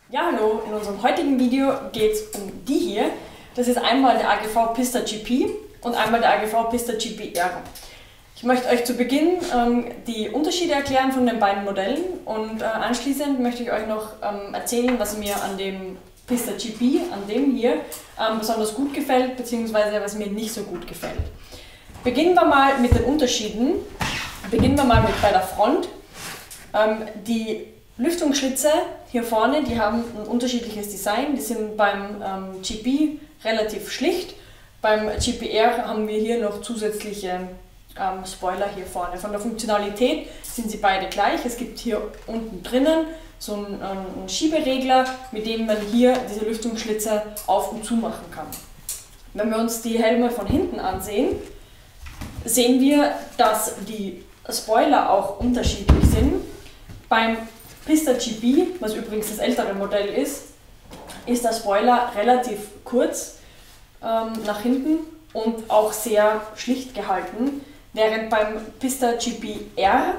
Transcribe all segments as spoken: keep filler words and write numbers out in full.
Ja, hallo, in unserem heutigen Video geht es um die hier. Das ist einmal der A G V Pista G P und einmal der A G V Pista G P R. Ich möchte euch zu Beginn ähm, die Unterschiede erklären von den beiden Modellen und äh, anschließend möchte ich euch noch ähm, erzählen, was mir an dem Pista G P, an dem hier, ähm, besonders gut gefällt, beziehungsweise was mir nicht so gut gefällt. Beginnen wir mal mit den Unterschieden. Beginnen wir mal mit bei der Front. Ähm, die Lüftungsschlitze hier vorne, die haben ein unterschiedliches Design. Die sind beim ähm, G P relativ schlicht. Beim G P R haben wir hier noch zusätzliche ähm, Spoiler hier vorne. Von der Funktionalität sind sie beide gleich. Es gibt hier unten drinnen so einen, einen Schieberegler, mit dem man hier diese Lüftungsschlitze auf- und zumachen kann. Wenn wir uns die Helme von hinten ansehen, sehen wir, dass die Spoiler auch unterschiedlich sind. Beim Pista G P, was übrigens das ältere Modell ist, ist der Spoiler relativ kurz ähm, nach hinten und auch sehr schlicht gehalten, während beim Pista G P R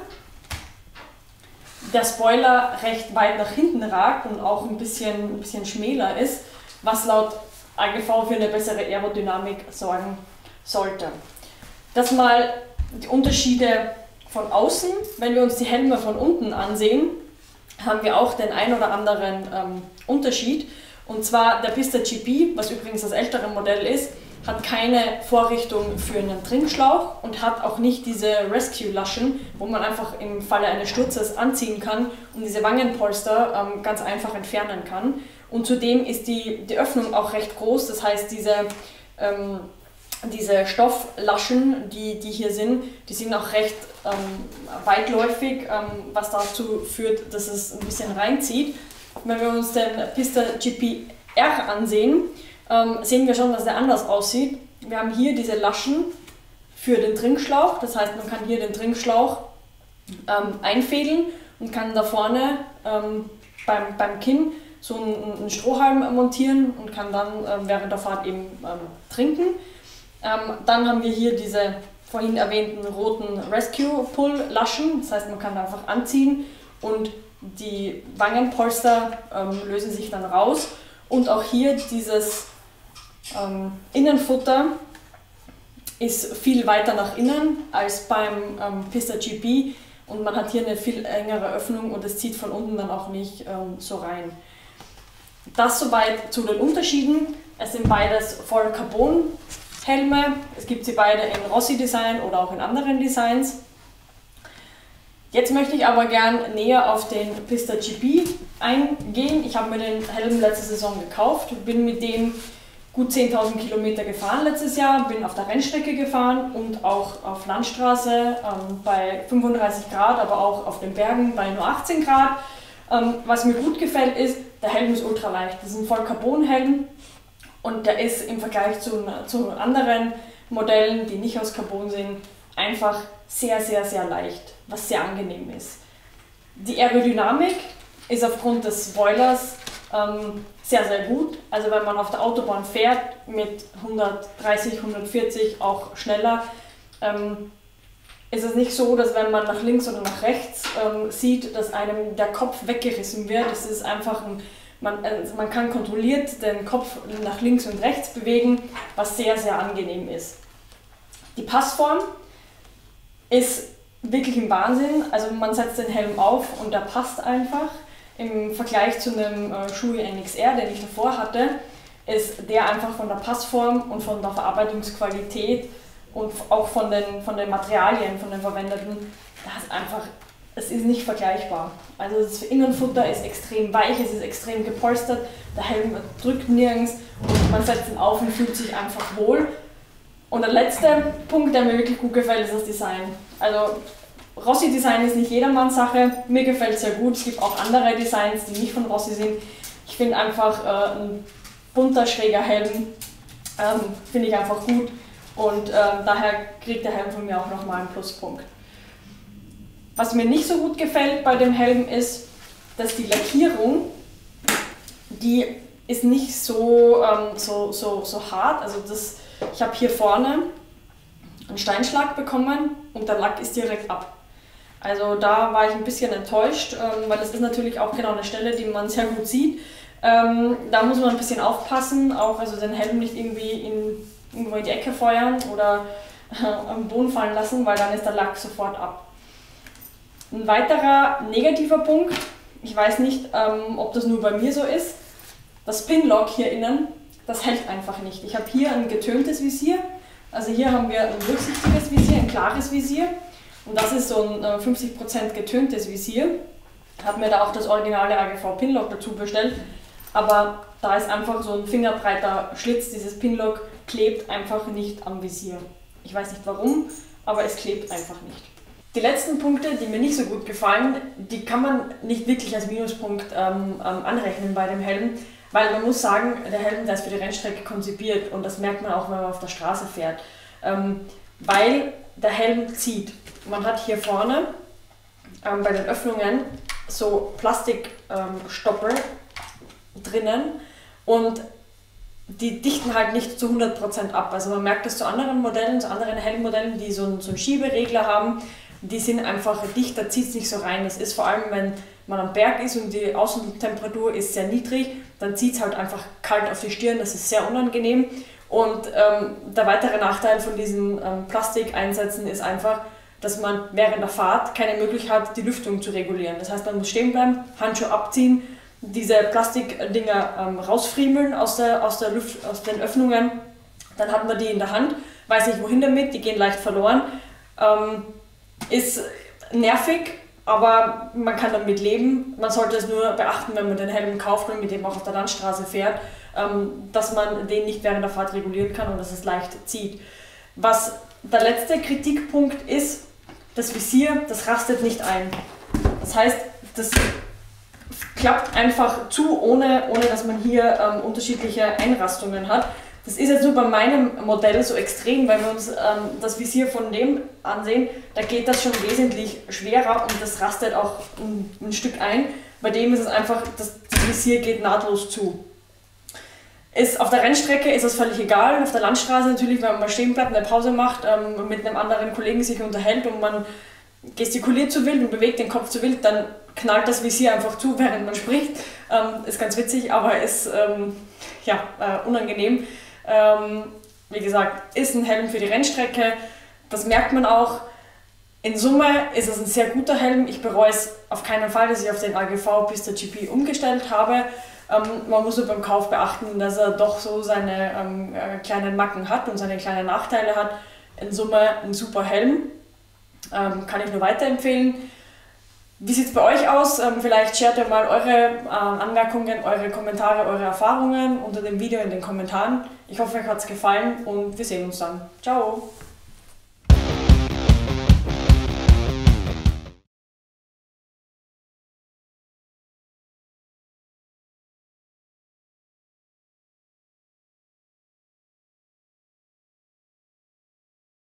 der Spoiler recht weit nach hinten ragt und auch ein bisschen, ein bisschen schmäler ist, was laut A G V für eine bessere Aerodynamik sorgen sollte. Das mal die Unterschiede von außen. Wenn wir uns die Helme von unten ansehen, haben wir auch den ein oder anderen ähm, Unterschied. Und zwar der Pista G P, was übrigens das ältere Modell ist, hat keine Vorrichtung für einen Trinkschlauch und hat auch nicht diese Rescue-Laschen, wo man einfach im Falle eines Sturzes anziehen kann und diese Wangenpolster ähm, ganz einfach entfernen kann. Und zudem ist die, die Öffnung auch recht groß, das heißt diese, ähm, diese Stofflaschen, die, die hier sind, die sind auch recht ähm, weitläufig, ähm, was dazu führt, dass es ein bisschen reinzieht. Wenn wir uns den Pista G P R ansehen, ähm, sehen wir schon, dass der anders aussieht. Wir haben hier diese Laschen für den Trinkschlauch, das heißt, man kann hier den Trinkschlauch ähm, einfädeln und kann da vorne ähm, beim, beim Kinn so einen, einen Strohhalm montieren und kann dann ähm, während der Fahrt eben ähm, trinken. Ähm, dann haben wir hier diese vorhin erwähnten roten Rescue-Pull-Laschen, das heißt, man kann einfach anziehen und die Wangenpolster ähm, lösen sich dann raus. Und auch hier dieses ähm, Innenfutter ist viel weiter nach innen als beim ähm, Pista G P und man hat hier eine viel engere Öffnung und es zieht von unten dann auch nicht ähm, so rein. Das soweit zu den Unterschieden. Es sind beides Vollcarbon Helme. Es gibt sie beide in Rossi-Design oder auch in anderen Designs. Jetzt möchte ich aber gern näher auf den Pista G P eingehen. Ich habe mir den Helm letzte Saison gekauft, bin mit dem gut zehntausend Kilometer gefahren letztes Jahr, bin auf der Rennstrecke gefahren und auch auf Landstraße ähm, bei fünfunddreißig Grad, aber auch auf den Bergen bei nur achtzehn Grad. Ähm, was mir gut gefällt ist, der Helm ist ultra leicht. Das ist ein Vollcarbon-Helm. Und der ist im Vergleich zu, zu anderen Modellen, die nicht aus Carbon sind, einfach sehr, sehr, sehr leicht, was sehr angenehm ist. Die Aerodynamik ist aufgrund des Spoilers ähm, sehr, sehr gut. Also wenn man auf der Autobahn fährt mit hundertdreißig, hundertvierzig, auch schneller, ähm, ist es nicht so, dass wenn man nach links oder nach rechts ähm, sieht, dass einem der Kopf weggerissen wird. Es ist einfach ein Man, also man kann kontrolliert den Kopf nach links und rechts bewegen, was sehr, sehr angenehm ist. Die Passform ist wirklich im Wahnsinn. Also man setzt den Helm auf und der passt einfach. Im Vergleich zu einem äh, Shoei N X R, den ich davor hatte, ist der einfach von der Passform und von der Verarbeitungsqualität und auch von den, von den Materialien, von den verwendeten, das ist einfach... Es ist nicht vergleichbar. Also das Innenfutter ist extrem weich, es ist extrem gepolstert, der Helm drückt nirgends und man setzt ihn auf und fühlt sich einfach wohl. Und der letzte Punkt, der mir wirklich gut gefällt, ist das Design. Also Rossi-Design ist nicht jedermanns Sache, mir gefällt es sehr gut. Es gibt auch andere Designs, die nicht von Rossi sind. Ich finde einfach äh, ein bunter, schräger Helm, ähm, finde ich einfach gut und äh, daher kriegt der Helm von mir auch nochmal einen Pluspunkt. Was mir nicht so gut gefällt bei dem Helm ist, dass die Lackierung, die ist nicht so, ähm, so, so, so hart. Also das, ich habe hier vorne einen Steinschlag bekommen und der Lack ist direkt ab. Also da war ich ein bisschen enttäuscht, ähm, weil das ist natürlich auch genau eine Stelle, die man sehr gut sieht. Ähm, da muss man ein bisschen aufpassen, auch also den Helm nicht irgendwie in, irgendwo in die Ecke feuern oder äh, am Boden fallen lassen, weil dann ist der Lack sofort ab. Ein weiterer negativer Punkt, ich weiß nicht, ähm, ob das nur bei mir so ist, das Pinlock hier innen, das hält einfach nicht. Ich habe hier ein getöntes Visier, also hier haben wir ein durchsichtiges Visier, ein klares Visier und das ist so ein äh, fünfzig Prozent getöntes Visier. Ich habe mir da auch das originale A G V Pinlock dazu bestellt, aber da ist einfach so ein fingerbreiter Schlitz, dieses Pinlock klebt einfach nicht am Visier. Ich weiß nicht warum, aber es klebt einfach nicht. Die letzten Punkte, die mir nicht so gut gefallen, die kann man nicht wirklich als Minuspunkt ähm, ähm, anrechnen bei dem Helm, weil man muss sagen, der Helm, der ist für die Rennstrecke konzipiert und das merkt man auch, wenn man auf der Straße fährt, ähm, weil der Helm zieht. Man hat hier vorne ähm, bei den Öffnungen so Plastikstoppel ähm, drinnen und die dichten halt nicht zu hundert Prozent ab. Also man merkt das zu anderen Modellen, zu anderen Helmmodellen, die so einen, so einen Schieberegler haben, die sind einfach dicht, da zieht es nicht so rein. Das ist vor allem, wenn man am Berg ist und die Außentemperatur ist sehr niedrig, dann zieht es halt einfach kalt auf die Stirn, das ist sehr unangenehm. Und ähm, der weitere Nachteil von diesen ähm, Plastikeinsätzen ist einfach, dass man während der Fahrt keine Möglichkeit hat, die Lüftung zu regulieren. Das heißt, man muss stehen bleiben, Handschuhe abziehen, diese Plastikdinger ähm, rausfriemeln aus, der, aus, der Luft, aus den Öffnungen, dann hat man die in der Hand, weiß nicht wohin damit, die gehen leicht verloren. Ähm, ist nervig, aber man kann damit leben. Man sollte es nur beachten, wenn man den Helm kauft und mit dem auch auf der Landstraße fährt, ähm, dass man den nicht während der Fahrt regulieren kann und dass es leicht zieht. Was der letzte Kritikpunkt ist, das Visier, das rastet nicht ein. Das heißt, das klappt einfach zu, ohne, ohne dass man hier ähm, unterschiedliche Einrastungen hat. Das ist jetzt nur bei meinem Modell so extrem, weil wir uns ähm, das Visier von dem ansehen, da geht das schon wesentlich schwerer und das rastet auch ein, ein Stück ein. Bei dem ist es einfach, das, das Visier geht nahtlos zu. Ist, auf der Rennstrecke ist das völlig egal, auf der Landstraße natürlich, wenn man mal stehen bleibt, eine Pause macht, ähm, mit einem anderen Kollegen sich unterhält und man gestikuliert zu wild und bewegt den Kopf zu wild, dann knallt das Visier einfach zu, während man spricht. Ähm, ist ganz witzig, aber ist ähm, ja, äh, unangenehm. Ähm, wie gesagt, ist ein Helm für die Rennstrecke, das merkt man auch. In Summe ist es ein sehr guter Helm. Ich bereue es auf keinen Fall, dass ich auf den A G V Pista G P umgestellt habe. Ähm, man muss nur beim Kauf beachten, dass er doch so seine ähm, äh, kleinen Macken hat und seine kleinen Nachteile hat. In Summe ein super Helm, ähm, kann ich nur weiterempfehlen. Wie sieht es bei euch aus? Ähm, vielleicht sharet ihr mal eure äh, Anmerkungen, eure Kommentare, eure Erfahrungen unter dem Video in den Kommentaren. Ich hoffe, euch hat es gefallen und wir sehen uns dann. Ciao!